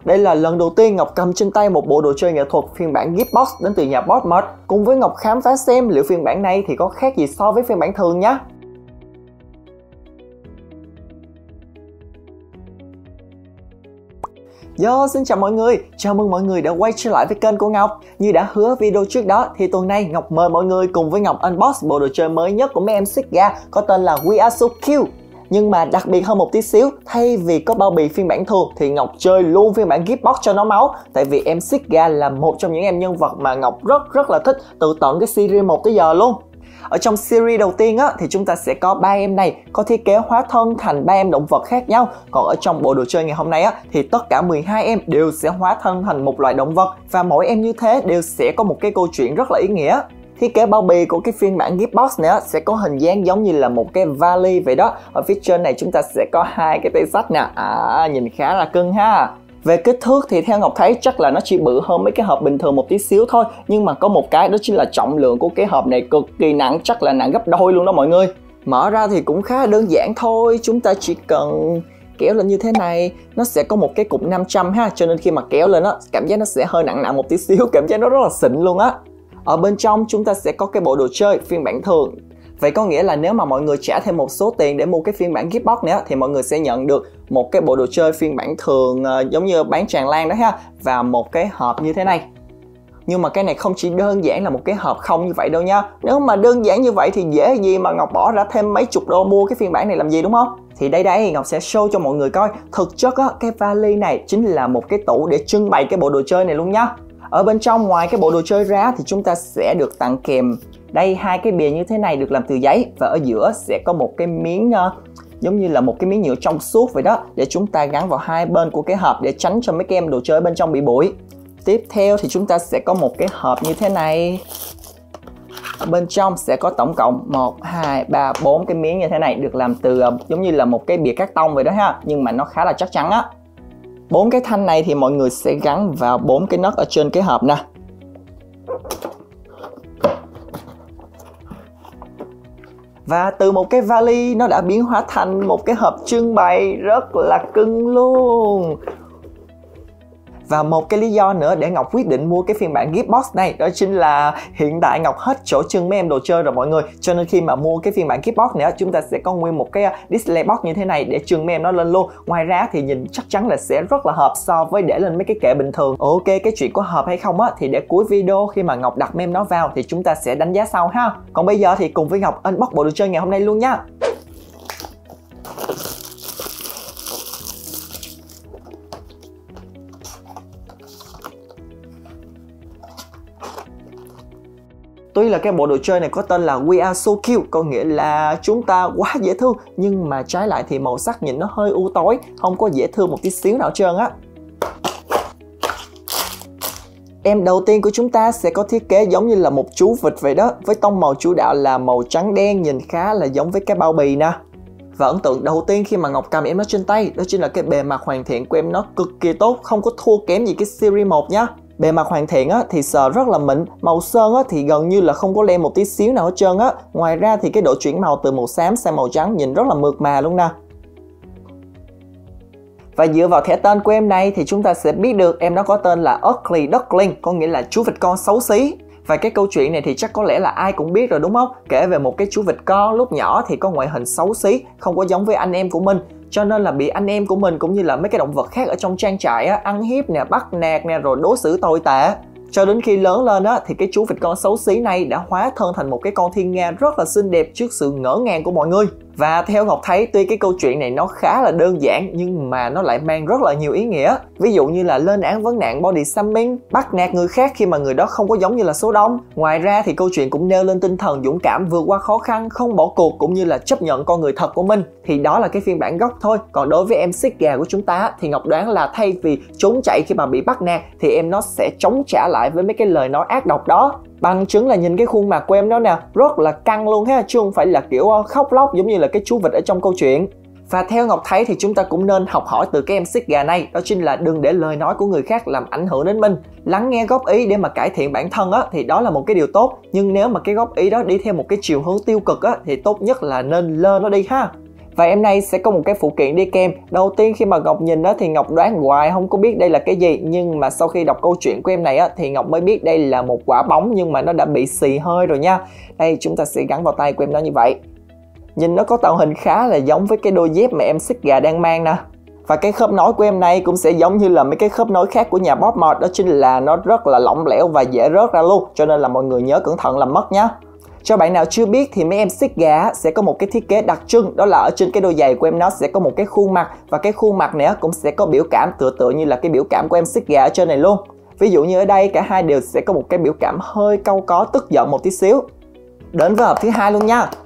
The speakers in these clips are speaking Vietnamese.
Đây là lần đầu tiên Ngọc cầm trên tay một bộ đồ chơi nghệ thuật phiên bản Gift Box đến từ nhà Bossmart. Cùng với Ngọc khám phá xem liệu phiên bản này thì có khác gì so với phiên bản thường nhé. Xin chào mọi người, chào mừng mọi người đã quay trở lại với kênh của Ngọc. Như đã hứa video trước đó thì tuần này Ngọc mời mọi người cùng với Ngọc unbox bộ đồ chơi mới nhất của mấy em Sigga có tên là We Are So Cute. Nhưng mà đặc biệt hơn một tí xíu, thay vì có bao bì phiên bản thường thì Ngọc chơi luôn phiên bản Gift Box cho nó máu. Tại vì em Sigga là một trong những em nhân vật mà Ngọc rất là thích từ tận cái series 1 tới giờ luôn. Ở trong series đầu tiên á, thì chúng ta sẽ có 3 em này có thiết kế hóa thân thành 3 em động vật khác nhau. Còn ở trong bộ đồ chơi ngày hôm nay á, thì tất cả 12 em đều sẽ hóa thân thành một loại động vật. Và mỗi em như thế đều sẽ có một cái câu chuyện rất là ý nghĩa. Thiết kế bao bì của cái phiên bản Gift Box này á, sẽ có hình dáng giống như là một cái vali vậy đó. Ở phía trên này chúng ta sẽ có hai cái tay xách nè, nhìn khá là cưng ha. Về kích thước thì theo Ngọc thấy chắc là nó chỉ bự hơn mấy cái hộp bình thường một tí xíu thôi. Nhưng mà có một cái đó chính là trọng lượng của cái hộp này cực kỳ nặng, chắc là nặng gấp đôi luôn đó mọi người. Mở ra thì cũng khá đơn giản thôi, chúng ta chỉ cần kéo lên như thế này. Nó sẽ có một cái cục 500 ha, cho nên khi mà kéo lên á, cảm giác nó sẽ hơi nặng một tí xíu, cảm giác nó rất là xịn luôn á. Ở bên trong chúng ta sẽ có cái bộ đồ chơi phiên bản thường. Vậy có nghĩa là nếu mà mọi người trả thêm một số tiền để mua cái phiên bản Gift Box này thì mọi người sẽ nhận được một cái bộ đồ chơi phiên bản thường giống như bán tràn lan đó ha, và một cái hộp như thế này. Nhưng mà cái này không chỉ đơn giản là một cái hộp không như vậy đâu nha. Nếu mà đơn giản như vậy thì dễ gì mà Ngọc bỏ ra thêm mấy chục đô mua cái phiên bản này làm gì, đúng không? Thì đây Ngọc sẽ show cho mọi người coi. Thực chất á, cái vali này chính là một cái tủ để trưng bày cái bộ đồ chơi này luôn nhá. Ở bên trong ngoài cái bộ đồ chơi ra thì chúng ta sẽ được tặng kèm đây hai cái bìa như thế này được làm từ giấy, và ở giữa sẽ có một cái miếng giống như là một cái miếng nhựa trong suốt vậy đó, để chúng ta gắn vào hai bên của cái hộp để tránh cho mấy cái em đồ chơi bên trong bị bụi. Tiếp theo thì chúng ta sẽ có một cái hộp như thế này. Ở bên trong sẽ có tổng cộng 1, 2, 3, 4 cái miếng như thế này được làm từ giống như là một cái bìa cát tông vậy đó ha, nhưng mà nó khá là chắc chắn á. 4 cái thanh này thì mọi người sẽ gắn vào 4 cái nấc ở trên cái hộp nè. Và từ một cái vali nó đã biến hóa thành một cái hộp trưng bày rất là cưng luôn. Và một cái lý do nữa để Ngọc quyết định mua cái phiên bản Gift Box này, đó chính là hiện tại Ngọc hết chỗ trưng mấy em đồ chơi rồi mọi người. Cho nên khi mà mua cái phiên bản Gift Box này chúng ta sẽ có nguyên một cái display box như thế này để trưng mấy em nó lên luôn. Ngoài ra thì nhìn chắc chắn là sẽ rất là hợp so với để lên mấy cái kệ bình thường. Ok, cái chuyện có hợp hay không á thì để cuối video khi mà Ngọc đặt mấy em nó vào thì chúng ta sẽ đánh giá sau ha. Còn bây giờ thì cùng với Ngọc unbox bộ đồ chơi ngày hôm nay luôn nha. Tuy là cái bộ đồ chơi này có tên là We Are So Cute, có nghĩa là chúng ta quá dễ thương, nhưng mà trái lại thì màu sắc nhìn nó hơi u tối, không có dễ thương một tí xíu nào trơn á. Em đầu tiên của chúng ta sẽ có thiết kế giống như là một chú vịt vậy đó, với tông màu chủ đạo là màu trắng đen, nhìn khá là giống với cái bao bì nè. Và ấn tượng đầu tiên khi mà Ngọc cầm em nó trên tay đó chính là cái bề mặt hoàn thiện của em nó cực kỳ tốt, không có thua kém gì cái series 1 nhá. Bề mặt hoàn thiện á, thì sờ rất là mịn, màu sơn á, thì gần như là không có lem một tí xíu nào hết trơn á. Ngoài ra thì cái độ chuyển màu từ màu xám sang màu trắng nhìn rất là mượt mà luôn nè. Và dựa vào thẻ tên của em này thì chúng ta sẽ biết được em nó có tên là Ugly Duckling, có nghĩa là chú vịt con xấu xí. Và cái câu chuyện này thì chắc có lẽ là ai cũng biết rồi đúng không? Kể về một cái chú vịt con lúc nhỏ thì có ngoại hình xấu xí, không có giống với anh em của mình. Cho nên là bị anh em của mình cũng như là mấy cái động vật khác ở trong trang trại á, ăn hiếp nè, bắt nạt nè, rồi đối xử tồi tệ. Cho đến khi lớn lên á, thì cái chú vịt con xấu xí này đã hóa thân thành một cái con thiên nga rất là xinh đẹp trước sự ngỡ ngàng của mọi người. Và theo Ngọc thấy, tuy cái câu chuyện này nó khá là đơn giản nhưng mà nó lại mang rất là nhiều ý nghĩa. Ví dụ như là lên án vấn nạn body shaming, bắt nạt người khác khi mà người đó không có giống như là số đông. Ngoài ra thì câu chuyện cũng nêu lên tinh thần dũng cảm vượt qua khó khăn, không bỏ cuộc cũng như là chấp nhận con người thật của mình. Thì đó là cái phiên bản gốc thôi. Còn đối với em Sigga của chúng ta thì Ngọc đoán là thay vì trốn chạy khi mà bị bắt nạt thì em nó sẽ chống trả lại với mấy cái lời nói ác độc đó. Bằng chứng là nhìn cái khuôn mặt của em đó nè, rất là căng luôn ha, chứ không phải là kiểu khóc lóc giống như là cái chú vịt ở trong câu chuyện. Và theo Ngọc thấy thì chúng ta cũng nên học hỏi từ cái em Sigga này, đó chính là đừng để lời nói của người khác làm ảnh hưởng đến mình. Lắng nghe góp ý để mà cải thiện bản thân á thì đó là một cái điều tốt, nhưng nếu mà cái góp ý đó đi theo một cái chiều hướng tiêu cực á thì tốt nhất là nên lơ nó đi ha. Và em này sẽ có một cái phụ kiện đi kèm. Đầu tiên khi mà Ngọc nhìn đó thì Ngọc đoán hoài không có biết đây là cái gì, nhưng mà sau khi đọc câu chuyện của em này á thì Ngọc mới biết đây là một quả bóng, nhưng mà nó đã bị xì hơi rồi nha. Đây, chúng ta sẽ gắn vào tay của em nó như vậy. Nhìn nó có tạo hình khá là giống với cái đôi dép mà em xích gà đang mang nè. Và cái khớp nối của em này cũng sẽ giống như là mấy cái khớp nối khác của nhà Bob Mod, đó chính là nó rất là lỏng lẻo và dễ rớt ra luôn, cho nên là mọi người nhớ cẩn thận làm mất nhé. Cho bạn nào chưa biết thì mấy em xích gà sẽ có một cái thiết kế đặc trưng, đó là ở trên cái đôi giày của em nó sẽ có một cái khuôn mặt, và cái khuôn mặt này cũng sẽ có biểu cảm tựa như là cái biểu cảm của em xích gà ở trên này luôn. Ví dụ như ở đây cả hai đều sẽ có một cái biểu cảm hơi cau có, tức giận một tí xíu. Đến với hộp thứ hai luôn nha.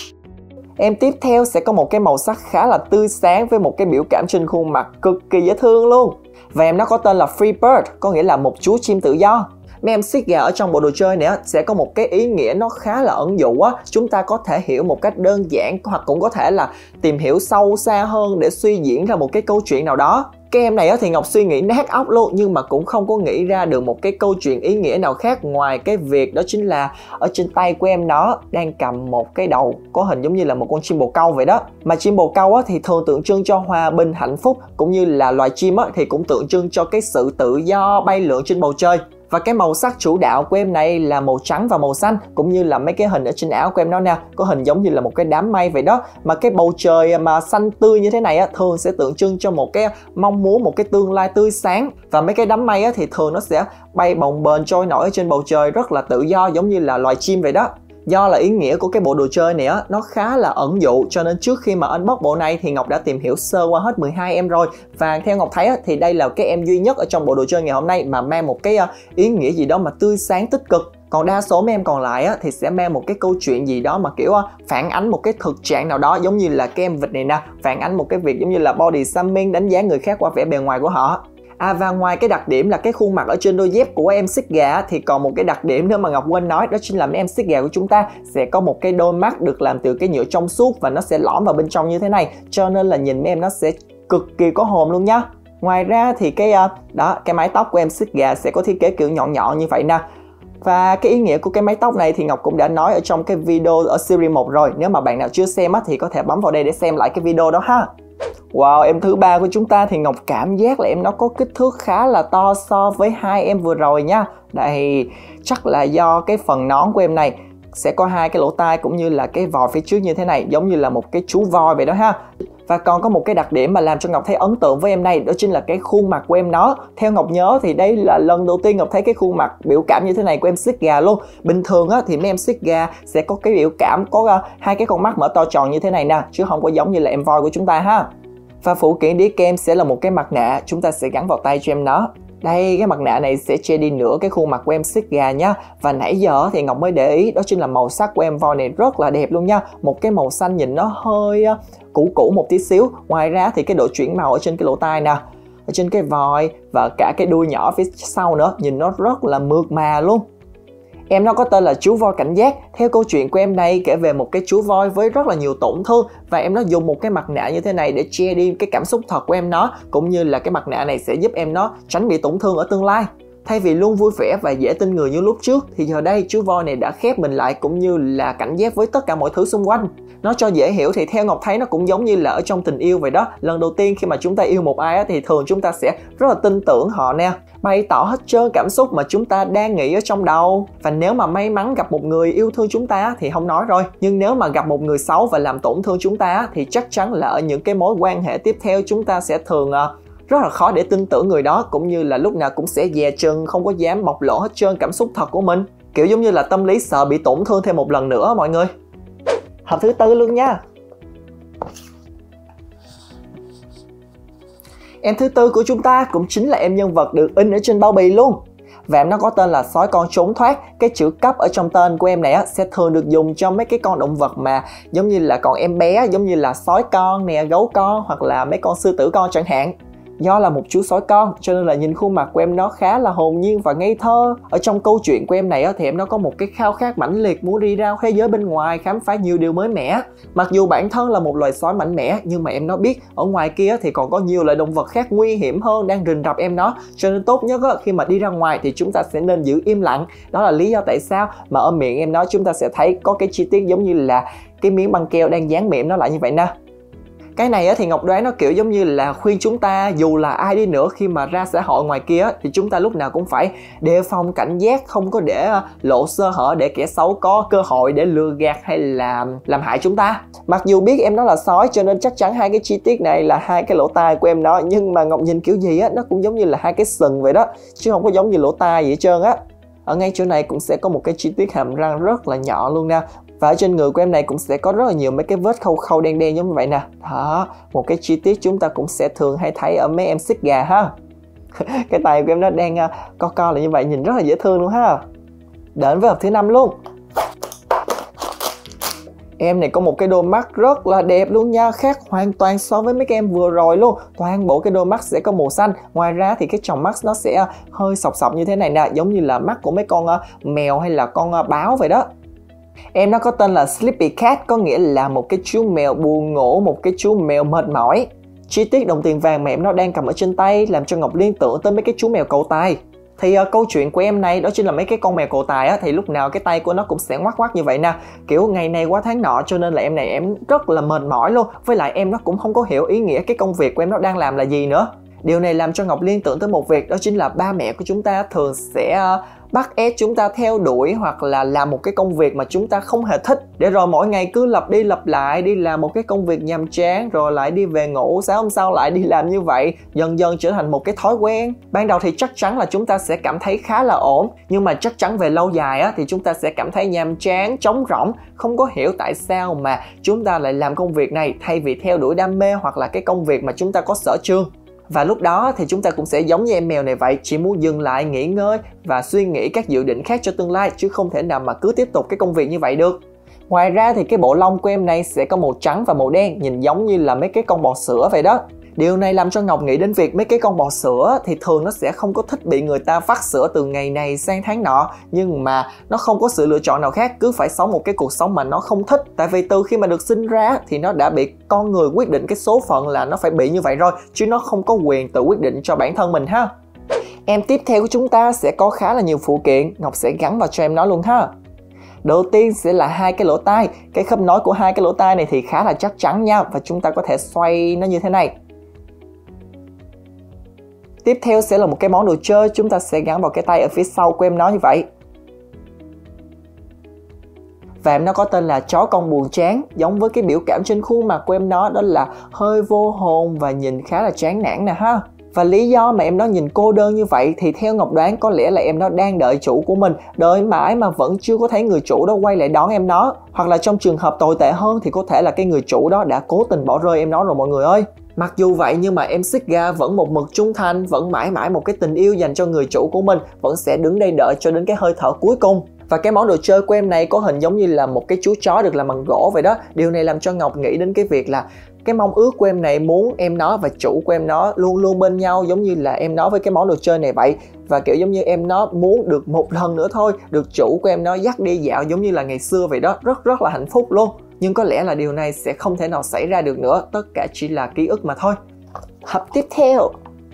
Em tiếp theo sẽ có một cái màu sắc khá là tươi sáng với một cái biểu cảm trên khuôn mặt cực kỳ dễ thương luôn. Và em nó có tên là Free Bird, có nghĩa là một chú chim tự do. Mấy em xích gà ở trong bộ đồ chơi này sẽ có một cái ý nghĩa nó khá là ẩn dụ á. Chúng ta có thể hiểu một cách đơn giản, hoặc cũng có thể là tìm hiểu sâu xa hơn để suy diễn ra một cái câu chuyện nào đó. Cái em này thì Ngọc suy nghĩ nát óc luôn, nhưng mà cũng không có nghĩ ra được một cái câu chuyện ý nghĩa nào khác ngoài cái việc đó chính là ở trên tay của em nó đang cầm một cái đầu có hình giống như là một con chim bồ câu vậy đó. Mà chim bồ câu thì thường tượng trưng cho hòa bình, hạnh phúc, cũng như là loài chim thì cũng tượng trưng cho cái sự tự do bay lượn trên bầu trời. Và cái màu sắc chủ đạo của em này là màu trắng và màu xanh, cũng như là mấy cái hình ở trên áo của em nó nè, có hình giống như là một cái đám mây vậy đó. Mà cái bầu trời mà xanh tươi như thế này thường sẽ tượng trưng cho một cái mong muốn, một cái tương lai tươi sáng. Và mấy cái đám mây thì thường nó sẽ bay bồng bềnh trôi nổi ở trên bầu trời rất là tự do, giống như là loài chim vậy đó. Do là ý nghĩa của cái bộ đồ chơi này nó khá là ẩn dụ, cho nên trước khi mà unbox bộ này thì Ngọc đã tìm hiểu sơ qua hết 12 em rồi. Và theo Ngọc thấy thì đây là cái em duy nhất ở trong bộ đồ chơi ngày hôm nay mà mang một cái ý nghĩa gì đó mà tươi sáng tích cực. Còn đa số mấy em còn lại thì sẽ mang một cái câu chuyện gì đó mà kiểu phản ánh một cái thực trạng nào đó, giống như là cái em vịt này nè, phản ánh một cái việc giống như là body shaming, đánh giá người khác qua vẻ bề ngoài của họ. Và ngoài cái đặc điểm là cái khuôn mặt ở trên đôi dép của em xích gà thì còn một cái đặc điểm nữa mà Ngọc quên nói, đó chính là mấy em xích gà của chúng ta sẽ có một cái đôi mắt được làm từ cái nhựa trong suốt và nó sẽ lõm vào bên trong như thế này, cho nên là nhìn mấy em nó sẽ cực kỳ có hồn luôn nhá. Ngoài ra thì cái mái tóc của em xích gà sẽ có thiết kế kiểu nhọn nhọn như vậy nè. Và cái ý nghĩa của cái mái tóc này thì Ngọc cũng đã nói ở trong cái video ở series 1 rồi. Nếu mà bạn nào chưa xem thì có thể bấm vào đây để xem lại cái video đó ha. Wow, em thứ ba của chúng ta thì Ngọc cảm giác là em nó có kích thước khá là to so với hai em vừa rồi nha. Đây, chắc là do cái phần nón của em này sẽ có hai cái lỗ tai cũng như là cái vòi phía trước như thế này, giống như là một cái chú voi vậy đó ha. Và còn có một cái đặc điểm mà làm cho Ngọc thấy ấn tượng với em này, đó chính là cái khuôn mặt của em nó. Theo Ngọc nhớ thì đây là lần đầu tiên Ngọc thấy cái khuôn mặt biểu cảm như thế này của em xích gà luôn. Bình thường thì mấy em xích gà sẽ có cái biểu cảm có hai cái con mắt mở to tròn như thế này nè, chứ không có giống như là em voi của chúng ta ha. Và phụ kiện đi kèm sẽ là một cái mặt nạ, chúng ta sẽ gắn vào tay cho em nó. Đây, cái mặt nạ này sẽ che đi nửa cái khuôn mặt của em xích gà nhá. Và nãy giờ thì Ngọc mới để ý, đó chính là màu sắc của em voi này rất là đẹp luôn nha. Một cái màu xanh nhìn nó hơi cũ cũ một tí xíu. Ngoài ra thì cái độ chuyển màu ở trên cái lỗ tai nè, ở trên cái voi và cả cái đuôi nhỏ phía sau nữa, nhìn nó rất là mượt mà luôn. Em nó có tên là chú voi cảnh giác. Theo câu chuyện của em này kể về một cái chú voi với rất là nhiều tổn thương, và em nó dùng một cái mặt nạ như thế này để che đi cái cảm xúc thật của em nó, cũng như là cái mặt nạ này sẽ giúp em nó tránh bị tổn thương ở tương lai. Thay vì luôn vui vẻ và dễ tin người như lúc trước thì giờ đây chú voi này đã khép mình lại, cũng như là cảnh giác với tất cả mọi thứ xung quanh. Nó cho dễ hiểu thì theo Ngọc thấy nó cũng giống như là ở trong tình yêu vậy đó. Lần đầu tiên khi mà chúng ta yêu một ai thì thường chúng ta sẽ rất là tin tưởng họ nè, bày tỏ hết trơn cảm xúc mà chúng ta đang nghĩ ở trong đầu. Và nếu mà may mắn gặp một người yêu thương chúng ta thì không nói rồi, nhưng nếu mà gặp một người xấu và làm tổn thương chúng ta thì chắc chắn là ở những cái mối quan hệ tiếp theo chúng ta sẽ thường rất là khó để tin tưởng người đó, cũng như là lúc nào cũng sẽ dè chừng, không có dám bộc lộ hết trơn cảm xúc thật của mình. Kiểu giống như là tâm lý sợ bị tổn thương thêm một lần nữa mọi người. Hộp thứ tư luôn nha. Em thứ tư của chúng ta cũng chính là em nhân vật được in ở trên bao bì luôn. Và em nó có tên là sói con trốn thoát. Cái chữ cấp ở trong tên của em này sẽ thường được dùng cho mấy cái con động vật mà giống như là còn em bé, giống như là sói con nè, gấu con, hoặc là mấy con sư tử con chẳng hạn. Do là một chú sói con cho nên là nhìn khuôn mặt của em nó khá là hồn nhiên và ngây thơ. Ở trong câu chuyện của em này thì em nó có một cái khao khát mãnh liệt muốn đi ra thế giới bên ngoài, khám phá nhiều điều mới mẻ. Mặc dù bản thân là một loài sói mạnh mẽ, nhưng mà em nó biết ở ngoài kia thì còn có nhiều loại động vật khác nguy hiểm hơn đang rình rập em nó. Cho nên tốt nhất khi mà đi ra ngoài thì chúng ta sẽ nên giữ im lặng. Đó là lý do tại sao mà ở miệng em nó chúng ta sẽ thấy có cái chi tiết giống như là cái miếng băng keo đang dán miệng nó lại như vậy nè. Cái này thì Ngọc đoán nó kiểu giống như là khuyên chúng ta dù là ai đi nữa khi mà ra xã hội ngoài kia thì chúng ta lúc nào cũng phải đề phòng cảnh giác, không có để lộ sơ hở để kẻ xấu có cơ hội để lừa gạt hay là làm hại chúng ta. Mặc dù biết em nó là sói cho nên chắc chắn hai cái chi tiết này là hai cái lỗ tai của em nó, nhưng mà Ngọc nhìn kiểu gì nó cũng giống như là hai cái sừng vậy đó, chứ không có giống như lỗ tai gì hết trơn á. Ở ngay chỗ này cũng sẽ có một cái chi tiết hàm răng rất là nhỏ luôn nè. Và ở trên người của em này cũng sẽ có rất là nhiều mấy cái vết khâu khâu đen đen giống như vậy nè. Đó, một cái chi tiết chúng ta cũng sẽ thường hay thấy ở mấy em xích gà ha. Cái tay của em nó đang co là như vậy, nhìn rất là dễ thương luôn ha. Đến với hộp thứ 5 luôn. Em này có một cái đôi mắt rất là đẹp luôn nha, khác hoàn toàn so với mấy cái em vừa rồi luôn. Toàn bộ cái đôi mắt sẽ có màu xanh. Ngoài ra thì cái tròng mắt nó sẽ hơi sọc sọc như thế này nè, giống như là mắt của mấy con mèo hay là con báo vậy đó. Em nó có tên là Sleepy Cat, có nghĩa là một cái chú mèo buồn ngủ, một cái chú mèo mệt mỏi. Chi tiết đồng tiền vàng mà em nó đang cầm ở trên tay làm cho Ngọc liên tưởng tới mấy cái chú mèo cầu tài. Thì câu chuyện của em này đó chính là mấy cái con mèo cầu tài thì lúc nào cái tay của nó cũng sẽ ngoắc ngoắc như vậy nè. Kiểu ngày này qua tháng nọ cho nên là em này em rất là mệt mỏi luôn. Với lại em nó cũng không có hiểu ý nghĩa cái công việc của em nó đang làm là gì nữa. Điều này làm cho Ngọc liên tưởng tới một việc, đó chính là ba mẹ của chúng ta thường sẽ bắt ép chúng ta theo đuổi hoặc là làm một cái công việc mà chúng ta không hề thích, để rồi mỗi ngày cứ lặp đi lặp lại đi làm một cái công việc nhàm chán, rồi lại đi về ngủ, sáng hôm sau lại đi làm như vậy, dần dần trở thành một cái thói quen. Ban đầu thì chắc chắn là chúng ta sẽ cảm thấy khá là ổn, nhưng mà chắc chắn về lâu dài thì chúng ta sẽ cảm thấy nhàm chán, trống rỗng, không có hiểu tại sao mà chúng ta lại làm công việc này thay vì theo đuổi đam mê hoặc là cái công việc mà chúng ta có sở trường. Và lúc đó thì chúng ta cũng sẽ giống như em mèo này vậy, chỉ muốn dừng lại nghỉ ngơi và suy nghĩ các dự định khác cho tương lai, chứ không thể nào mà cứ tiếp tục cái công việc như vậy được. Ngoài ra thì cái bộ lông của em này sẽ có màu trắng và màu đen, nhìn giống như là mấy cái con bò sữa vậy đó. Điều này làm cho Ngọc nghĩ đến việc mấy cái con bò sữa thì thường nó sẽ không có thích bị người ta vắt sữa từ ngày này sang tháng nọ, nhưng mà nó không có sự lựa chọn nào khác, cứ phải sống một cái cuộc sống mà nó không thích. Tại vì từ khi mà được sinh ra thì nó đã bị con người quyết định cái số phận là nó phải bị như vậy rồi, chứ nó không có quyền tự quyết định cho bản thân mình ha. Em tiếp theo của chúng ta sẽ có khá là nhiều phụ kiện, Ngọc sẽ gắn vào cho em nó luôn ha. Đầu tiên sẽ là hai cái lỗ tai. Cái khớp nối của hai cái lỗ tai này thì khá là chắc chắn nha, và chúng ta có thể xoay nó như thế này. Tiếp theo sẽ là một cái món đồ chơi, chúng ta sẽ gắn vào cái tay ở phía sau của em nó như vậy. Và em nó có tên là chó con buồn chán, giống với cái biểu cảm trên khuôn mặt của em nó, đó là hơi vô hồn và nhìn khá là chán nản nè ha. Và lý do mà em nó nhìn cô đơn như vậy thì theo Ngọc đoán có lẽ là em nó đang đợi chủ của mình, đợi mãi mà vẫn chưa có thấy người chủ đó quay lại đón em nó. Hoặc là trong trường hợp tồi tệ hơn thì có thể là cái người chủ đó đã cố tình bỏ rơi em nó rồi mọi người ơi. Mặc dù vậy nhưng mà em Suga vẫn một mực trung thành, vẫn mãi mãi một cái tình yêu dành cho người chủ của mình, vẫn sẽ đứng đây đợi cho đến cái hơi thở cuối cùng. Và cái món đồ chơi của em này có hình giống như là một cái chú chó được làm bằng gỗ vậy đó. Điều này làm cho Ngọc nghĩ đến cái việc là cái mong ước của em này muốn em nó và chủ của em nó luôn luôn bên nhau, giống như là em nó với cái món đồ chơi này vậy. Và kiểu giống như em nó muốn được một lần nữa thôi được chủ của em nó dắt đi dạo giống như là ngày xưa vậy đó, rất là hạnh phúc luôn. Nhưng có lẽ là điều này sẽ không thể nào xảy ra được nữa, tất cả chỉ là ký ức mà thôi. Hộp tiếp theo.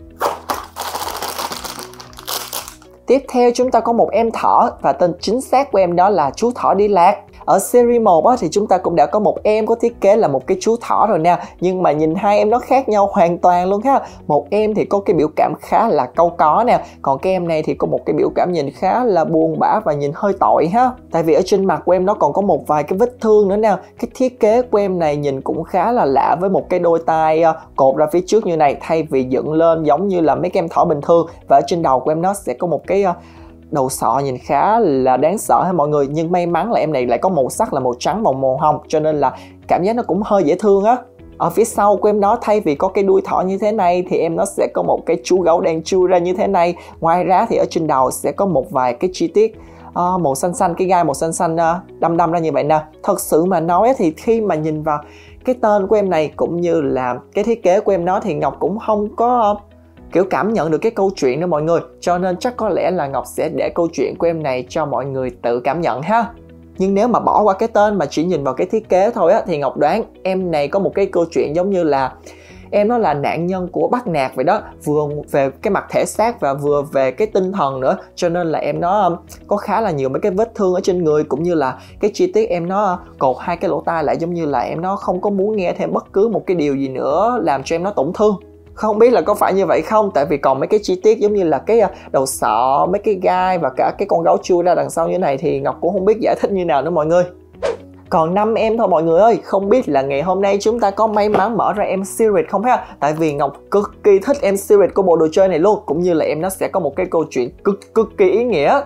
Tiếp theo chúng ta có một em thỏ, và tên chính xác của em đó là chú thỏ đi lạc. Ở series 1 thì chúng ta cũng đã có một em có thiết kế là một cái chú thỏ rồi nè, nhưng mà nhìn hai em nó khác nhau hoàn toàn luôn ha. Một em thì có cái biểu cảm khá là cau có nè, còn cái em này thì có một cái biểu cảm nhìn khá là buồn bã và nhìn hơi tội ha. Tại vì ở trên mặt của em nó còn có một vài cái vết thương nữa nè. Cái thiết kế của em này nhìn cũng khá là lạ, với một cái đôi tai cột ra phía trước như này thay vì dựng lên giống như là mấy cái em thỏ bình thường. Và ở trên đầu của em nó sẽ có một cái đầu sọ nhìn khá là đáng sợ ha mọi người. Nhưng may mắn là em này lại có màu sắc là màu trắng màu hồng, cho nên là cảm giác nó cũng hơi dễ thương á. Ở phía sau của em nó thay vì có cái đuôi thỏ như thế này thì em nó sẽ có một cái chú gấu đang chui ra như thế này. Ngoài ra thì ở trên đầu sẽ có một vài cái chi tiết màu xanh xanh, cái gai màu xanh xanh đâm ra như vậy nè. Thật sự mà nói thì khi mà nhìn vào cái tên của em này cũng như là cái thiết kế của em nó thì Ngọc cũng không có kiểu cảm nhận được cái câu chuyện đó mọi người, cho nên chắc có lẽ là Ngọc sẽ để câu chuyện của em này cho mọi người tự cảm nhận ha. Nhưng nếu mà bỏ qua cái tên mà chỉ nhìn vào cái thiết kế thôi thì Ngọc đoán em này có một cái câu chuyện giống như là Em nó là nạn nhân của bắt nạt vậy đó, vừa về cái mặt thể xác và vừa về cái tinh thần nữa. Cho nên là em nó có khá là nhiều mấy cái vết thương ở trên người, cũng như là cái chi tiết em nó cột hai cái lỗ tai lại, giống như là em nó không có muốn nghe thêm bất cứ một cái điều gì nữa làm cho em nó tổn thương. Không biết là có phải như vậy không, tại vì còn mấy cái chi tiết giống như là cái đầu sọ, mấy cái gai và cả cái con gấu chui ra đằng sau như này thì Ngọc cũng không biết giải thích như nào nữa mọi người. Còn 5 em thôi mọi người ơi, không biết là ngày hôm nay chúng ta có may mắn mở ra em Spirit không ha? Tại vì Ngọc cực kỳ thích em Spirit của bộ đồ chơi này luôn, cũng như là em nó sẽ có một cái câu chuyện cực kỳ ý nghĩa.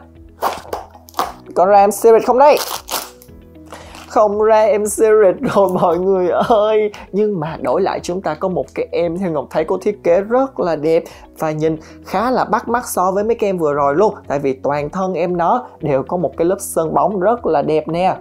Có ra em Spirit không đây? Không ra em Spirit rồi mọi người ơi. Nhưng mà đổi lại chúng ta có một cái em theo Ngọc thấy có thiết kế rất là đẹp và nhìn khá là bắt mắt so với mấy cái em vừa rồi luôn. Tại vì toàn thân em nó đều có một cái lớp sơn bóng rất là đẹp nè.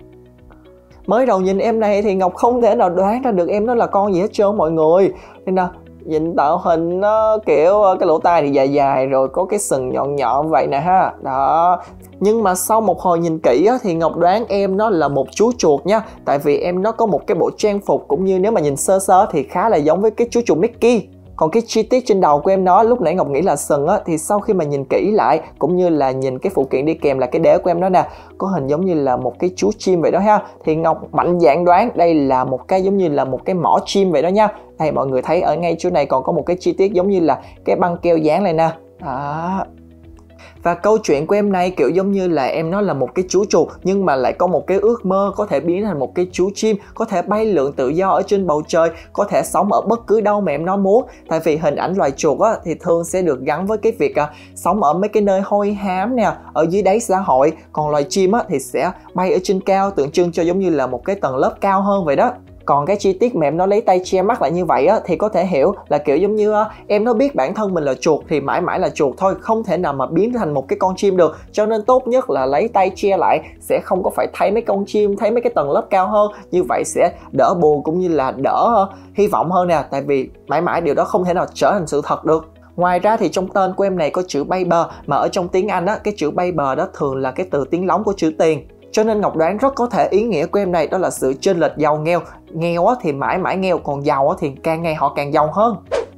Mới đầu nhìn em này thì Ngọc không thể nào đoán ra được em nó là con gì hết trơn mọi người. Nên là nhìn tạo hình nó kiểu cái lỗ tai thì dài dài rồi có cái sừng nhọn nhọn vậy nè ha. Đó. Nhưng mà sau một hồi nhìn kỹ á, thì Ngọc đoán em nó là một chú chuột nha. Tại vì em nó có một cái bộ trang phục cũng như nếu mà nhìn sơ sơ thì khá là giống với cái chú chuột Mickey. Còn cái chi tiết trên đầu của em nó lúc nãy Ngọc nghĩ là sừng á, thì sau khi mà nhìn kỹ lại cũng như là nhìn cái phụ kiện đi kèm là cái đế của em đó nè, có hình giống như là một cái chú chim vậy đó ha. Thì Ngọc mạnh dạn đoán đây là một cái giống như là một cái mỏ chim vậy đó nha. Đây mọi người thấy ở ngay chỗ này còn có một cái chi tiết giống như là cái băng keo dán này nè. Đó. Và câu chuyện của em này kiểu giống như là em nó là một cái chú chuột nhưng mà lại có một cái ước mơ có thể biến thành một cái chú chim, có thể bay lượn tự do ở trên bầu trời, có thể sống ở bất cứ đâu mà em nó muốn. Tại vì hình ảnh loài chuột á, thì thường sẽ được gắn với cái việc sống ở mấy cái nơi hôi hám nè, ở dưới đáy xã hội. Còn loài chim á, thì sẽ bay ở trên cao, tượng trưng cho giống như là một cái tầng lớp cao hơn vậy đó. Còn cái chi tiết mà em nó lấy tay che mắt lại như vậy á, thì có thể hiểu là kiểu giống như em nó biết bản thân mình là chuột thì mãi mãi là chuột thôi, không thể nào mà biến thành một cái con chim được. Cho nên tốt nhất là lấy tay che lại, sẽ không có phải thấy mấy con chim, thấy mấy cái tầng lớp cao hơn. Như vậy sẽ đỡ buồn cũng như là đỡ hy vọng hơn nè. Tại vì mãi mãi điều đó không thể nào trở thành sự thật được. Ngoài ra thì trong tên của em này có chữ Baber, mà ở trong tiếng Anh á, cái chữ Baber đó thường là cái từ tiếng lóng của chữ tiền. Cho nên Ngọc đoán rất có thể ý nghĩa của em này đó là sự chênh lệch giàu nghèo. Nghèo thì mãi mãi nghèo, còn giàu thì càng ngày họ càng giàu hơn.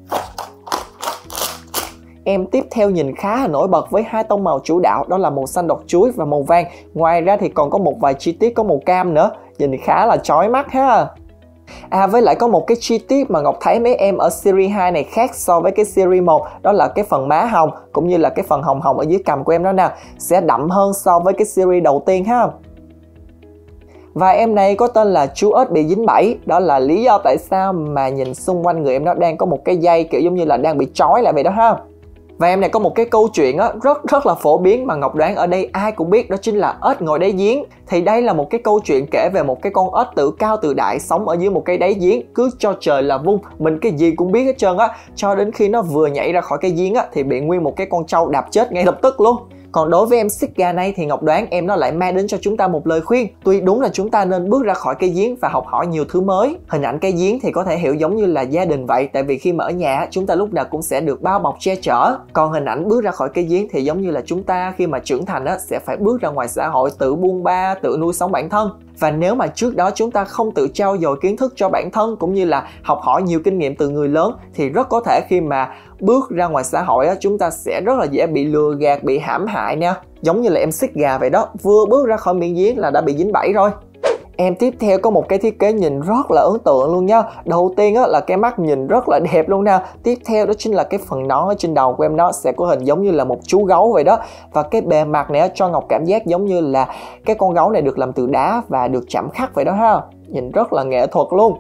Em tiếp theo nhìn khá là nổi bật với hai tông màu chủ đạo, đó là màu xanh đọt chuối và màu vàng. Ngoài ra thì còn có một vài chi tiết có màu cam nữa, nhìn khá là chói mắt ha. Với lại có một cái chi tiết mà Ngọc thấy mấy em ở series 2 này khác so với cái series 1, đó là cái phần má hồng cũng như là cái phần hồng hồng ở dưới cằm của em đó nè, sẽ đậm hơn so với cái series đầu tiên ha. Và em này có tên là chú ếch bị dính bẫy, đó là lý do tại sao mà nhìn xung quanh người em nó đang có một cái dây kiểu giống như là đang bị trói lại vậy đó ha. Và em này có một cái câu chuyện rất là phổ biến mà Ngọc đoán ở đây ai cũng biết, đó chính là ếch ngồi đáy giếng. Thì đây là một cái câu chuyện kể về một cái con ếch tự cao tự đại sống ở dưới một cái đáy giếng, cứ cho trời là vung, mình cái gì cũng biết hết trơn á, cho đến khi nó vừa nhảy ra khỏi cái giếng thì bị nguyên một cái con trâu đạp chết ngay lập tức luôn. Còn đối với em Sigga này thì Ngọc đoán em nó lại mang đến cho chúng ta một lời khuyên. Tuy đúng là chúng ta nên bước ra khỏi cái giếng và học hỏi nhiều thứ mới. Hình ảnh cái giếng thì có thể hiểu giống như là gia đình vậy, tại vì khi mà ở nhà chúng ta lúc nào cũng sẽ được bao bọc che chở. Còn hình ảnh bước ra khỏi cái giếng thì giống như là chúng ta khi mà trưởng thành sẽ phải bước ra ngoài xã hội, tự buôn ba, tự nuôi sống bản thân. Và nếu mà trước đó chúng ta không tự trau dồi kiến thức cho bản thân cũng như là học hỏi nhiều kinh nghiệm từ người lớn thì rất có thể khi mà bước ra ngoài xã hội chúng ta sẽ rất là dễ bị lừa gạt, bị hãm hại nha. Giống như là em Sigga vậy đó, vừa bước ra khỏi miệng giếng là đã bị dính bẫy rồi. Em tiếp theo có một cái thiết kế nhìn rất là ấn tượng luôn nha. Đầu tiên là cái mắt nhìn rất là đẹp luôn nè. Tiếp theo đó chính là cái phần nón ở trên đầu của em nó sẽ có hình giống như là một chú gấu vậy đó. Và cái bề mặt này cho Ngọc cảm giác giống như là cái con gấu này được làm từ đá và được chạm khắc vậy đó ha. Nhìn rất là nghệ thuật luôn.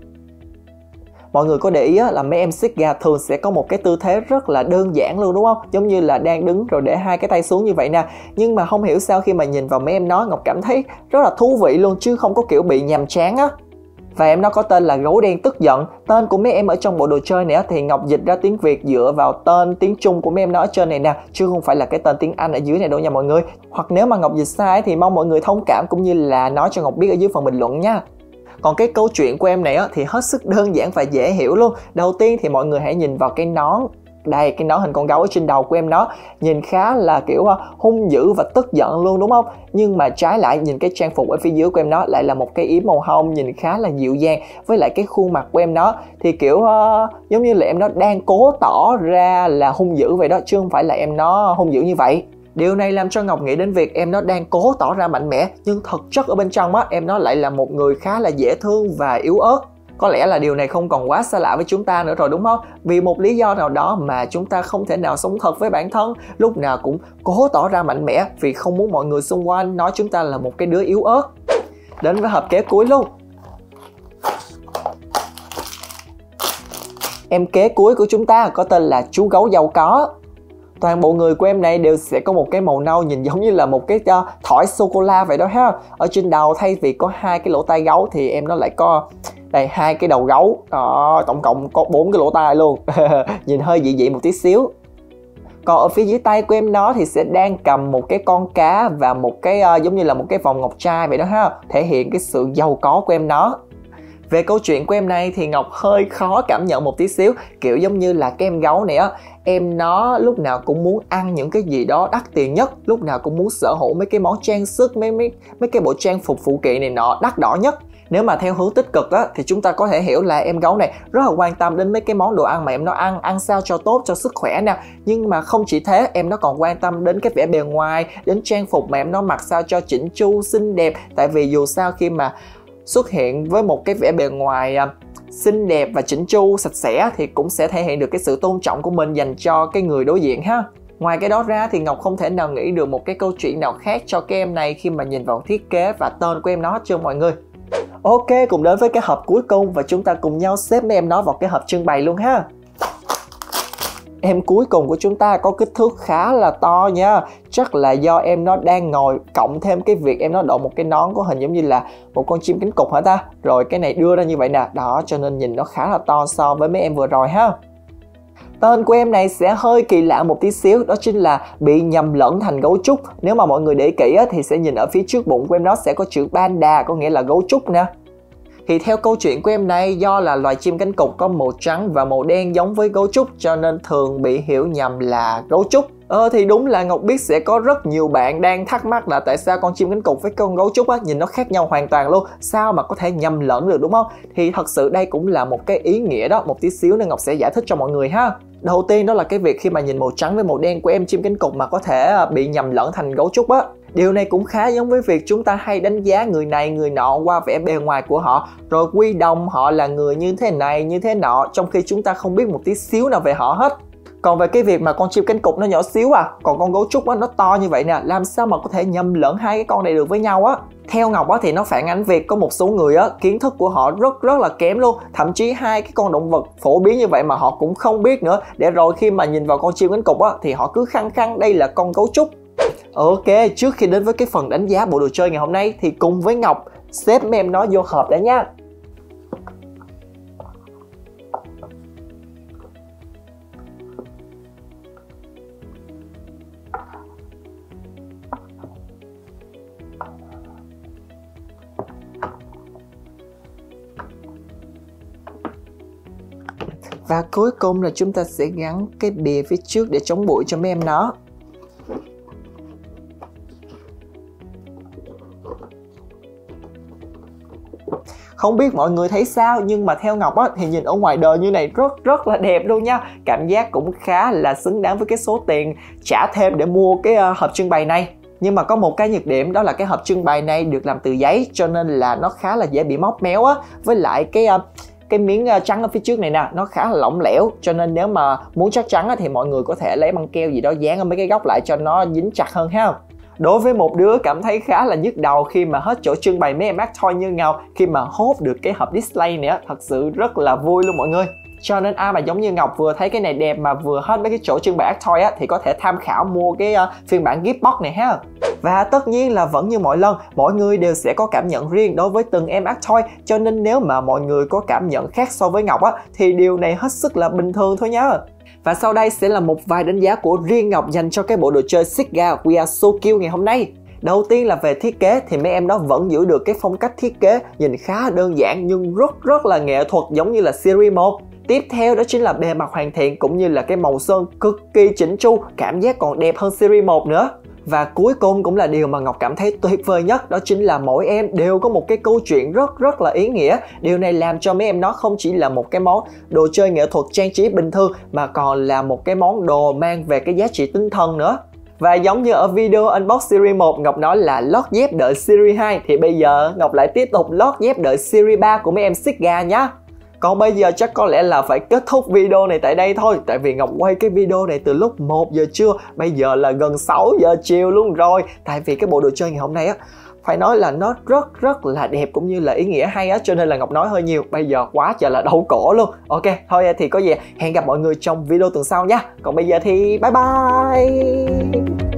Mọi người có để ý là mấy em Sigga thường sẽ có một cái tư thế rất là đơn giản luôn đúng không? Giống như là đang đứng rồi để hai cái tay xuống như vậy nè. Nhưng mà không hiểu sao khi mà nhìn vào mấy em nó, Ngọc cảm thấy rất là thú vị luôn chứ không có kiểu bị nhàm chán á. Và em nó có tên là gấu đen tức giận. Tên của mấy em ở trong bộ đồ chơi này thì Ngọc dịch ra tiếng Việt dựa vào tên tiếng Trung của mấy em nó ở trên này nè, chứ không phải là cái tên tiếng Anh ở dưới này đâu nha mọi người. Hoặc nếu mà Ngọc dịch sai thì mong mọi người thông cảm cũng như là nói cho Ngọc biết ở dưới phần bình luận nha. Còn cái câu chuyện của em này thì hết sức đơn giản và dễ hiểu luôn. Đầu tiên thì mọi người hãy nhìn vào cái nón. Đây, cái nón hình con gấu ở trên đầu của em nó nhìn khá là kiểu hung dữ và tức giận luôn đúng không? Nhưng mà trái lại nhìn cái trang phục ở phía dưới của em nó lại là một cái yếm màu hồng nhìn khá là dịu dàng. Với lại cái khuôn mặt của em nó thì kiểu giống như là em nó đang cố tỏ ra là hung dữ vậy đó, chứ không phải là em nó hung dữ như vậy. Điều này làm cho Ngọc nghĩ đến việc em nó đang cố tỏ ra mạnh mẽ, nhưng thực chất ở bên trong á, em nó lại là một người khá là dễ thương và yếu ớt. Có lẽ là điều này không còn quá xa lạ với chúng ta nữa rồi đúng không? Vì một lý do nào đó mà chúng ta không thể nào sống thật với bản thân, lúc nào cũng cố tỏ ra mạnh mẽ vì không muốn mọi người xung quanh nói chúng ta là một cái đứa yếu ớt. Đến với hộp kế cuối luôn. Em kế cuối của chúng ta có tên là chú gấu giàu có. Toàn bộ người của em này đều sẽ có một cái màu nâu nhìn giống như là một cái thỏi sô-cô-la vậy đó ha. Ở trên đầu thay vì có 2 cái lỗ tai gấu thì em nó lại có đây 2 cái đầu gấu. Đó, tổng cộng có 4 cái lỗ tai luôn. Nhìn hơi dị dị một tí xíu. Còn ở phía dưới tay của em nó thì sẽ đang cầm một cái con cá và một cái giống như là một cái vòng ngọc trai vậy đó ha, thể hiện cái sự giàu có của em nó. Về câu chuyện của em này thì Ngọc hơi khó cảm nhận một tí xíu, kiểu giống như là cái em gấu này á, em nó lúc nào cũng muốn ăn những cái gì đó đắt tiền nhất, lúc nào cũng muốn sở hữu mấy cái món trang sức, mấy cái bộ trang phục phụ kiện này nọ đắt đỏ nhất. Nếu mà theo hướng tích cực á, thì chúng ta có thể hiểu là em gấu này rất là quan tâm đến mấy cái món đồ ăn mà em nó ăn sao cho tốt cho sức khỏe nè. Nhưng mà không chỉ thế, em nó còn quan tâm đến cái vẻ bề ngoài, đến trang phục mà em nó mặc sao cho chỉnh chu, xinh đẹp. Tại vì dù sao khi mà xuất hiện với một cái vẻ bề ngoài xinh đẹp và chỉnh chu, sạch sẽ thì cũng sẽ thể hiện được cái sự tôn trọng của mình dành cho cái người đối diện ha. Ngoài cái đó ra thì Ngọc không thể nào nghĩ được một cái câu chuyện nào khác cho cái em này khi mà nhìn vào thiết kế và tên của em nó hết trơn mọi người. Ok, cùng đến với cái hộp cuối cùng và chúng ta cùng nhau xếp mấy em nó vào cái hộp trưng bày luôn ha. Em cuối cùng của chúng ta có kích thước khá là to nha. Chắc là do em nó đang ngồi, cộng thêm cái việc em nó đội một cái nón có hình giống như là một con chim cánh cụt hả ta. Rồi cái này đưa ra như vậy nè. Đó, cho nên nhìn nó khá là to so với mấy em vừa rồi ha. Tên của em này sẽ hơi kỳ lạ một tí xíu, đó chính là bị nhầm lẫn thành gấu trúc. Nếu mà mọi người để kỹ thì sẽ nhìn ở phía trước bụng của em nó sẽ có chữ panda, có nghĩa là gấu trúc nè. Thì theo câu chuyện của em này, do là loài chim cánh cụt có màu trắng và màu đen giống với gấu trúc cho nên thường bị hiểu nhầm là gấu trúc. Thì đúng là Ngọc biết sẽ có rất nhiều bạn đang thắc mắc là tại sao con chim cánh cụt với con gấu trúc nhìn nó khác nhau hoàn toàn luôn, sao mà có thể nhầm lẫn được đúng không? Thì thật sự đây cũng là một cái ý nghĩa đó một tí xíu nên Ngọc sẽ giải thích cho mọi người ha. Đầu tiên đó là cái việc khi mà nhìn màu trắng với màu đen của em chim cánh cụt mà có thể bị nhầm lẫn thành gấu trúc á. Điều này cũng khá giống với việc chúng ta hay đánh giá người này người nọ qua vẻ bề ngoài của họ, rồi quy đồng họ là người như thế này như thế nọ, trong khi chúng ta không biết một tí xíu nào về họ hết. Còn về cái việc mà con chim cánh cụt nó nhỏ xíu còn con gấu trúc nó to như vậy nè, làm sao mà có thể nhầm lẫn hai cái con này được với nhau á? Theo Ngọc thì nó phản ánh việc có một số người kiến thức của họ rất là kém luôn, thậm chí hai cái con động vật phổ biến như vậy mà họ cũng không biết nữa, để rồi khi mà nhìn vào con chim cánh cụt thì họ cứ khăng khăng đây là con gấu trúc. Ok, trước khi đến với cái phần đánh giá bộ đồ chơi ngày hôm nay thì cùng với Ngọc xếp mấy em nó vô hộp đã nha. Và cuối cùng là chúng ta sẽ gắn cái bìa phía trước để chống bụi cho mấy em nó. Không biết mọi người thấy sao, nhưng mà theo Ngọc thì nhìn ở ngoài đời như này rất là đẹp luôn nha. Cảm giác cũng khá là xứng đáng với cái số tiền trả thêm để mua cái hộp trưng bày này. Nhưng mà có một cái nhược điểm, đó là cái hộp trưng bày này được làm từ giấy cho nên là nó khá là dễ bị móc méo á. Với lại cái miếng trắng ở phía trước này nè, nó khá là lỏng lẻo, cho nên nếu mà muốn chắc chắn thì mọi người có thể lấy băng keo gì đó dán ở mấy cái góc lại cho nó dính chặt hơn ha. Đối với một đứa cảm thấy khá là nhức đầu khi mà hết chỗ trưng bày mấy em art toy như Ngọc, khi mà hốt được cái hộp display này thật sự rất là vui luôn mọi người. Cho nên ai mà giống như Ngọc vừa thấy cái này đẹp mà vừa hết mấy cái chỗ trưng bày art toy thì có thể tham khảo mua cái phiên bản gift box này ha. Và tất nhiên là vẫn như mọi lần, mỗi người đều sẽ có cảm nhận riêng đối với từng em art toy, cho nên nếu mà mọi người có cảm nhận khác so với Ngọc thì điều này hết sức là bình thường thôi nhá. Và sau đây sẽ là một vài đánh giá của riêng Ngọc dành cho cái bộ đồ chơi Sigga We Are So Cute ngày hôm nay. Đầu tiên là về thiết kế thì mấy em đó vẫn giữ được cái phong cách thiết kế nhìn khá đơn giản nhưng rất là nghệ thuật giống như là series 1. tiếp theo đó chính là bề mặt hoàn thiện cũng như là cái màu sơn cực kỳ chỉnh chu, cảm giác còn đẹp hơn series 1 nữa. Và cuối cùng cũng là điều mà Ngọc cảm thấy tuyệt vời nhất, đó chính là mỗi em đều có một cái câu chuyện rất là ý nghĩa. Điều này làm cho mấy em nó không chỉ là một cái món đồ chơi nghệ thuật trang trí bình thường mà còn là một cái món đồ mang về cái giá trị tinh thần nữa. Và giống như ở video unbox series 1 Ngọc nói là lót dép đợi series 2, thì bây giờ Ngọc lại tiếp tục lót dép đợi series 3 của mấy em Sigga nhá. Còn bây giờ chắc có lẽ là phải kết thúc video này tại đây thôi, tại vì Ngọc quay cái video này từ lúc 1 giờ trưa, bây giờ là gần 6 giờ chiều luôn rồi. Tại vì cái bộ đồ chơi ngày hôm nay á, phải nói là nó rất là đẹp cũng như là ý nghĩa hay á, cho nên là Ngọc nói hơi nhiều, bây giờ quá trời là đau cổ luôn. Ok, thôi thì có gì hẹn gặp mọi người trong video tuần sau nha. Còn bây giờ thì bye bye.